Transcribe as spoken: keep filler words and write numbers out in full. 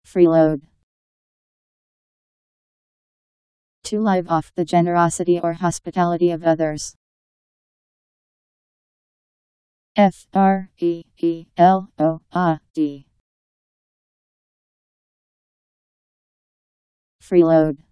Freeload. To live off the generosity or hospitality of others. F R E E L O A D. Freeload.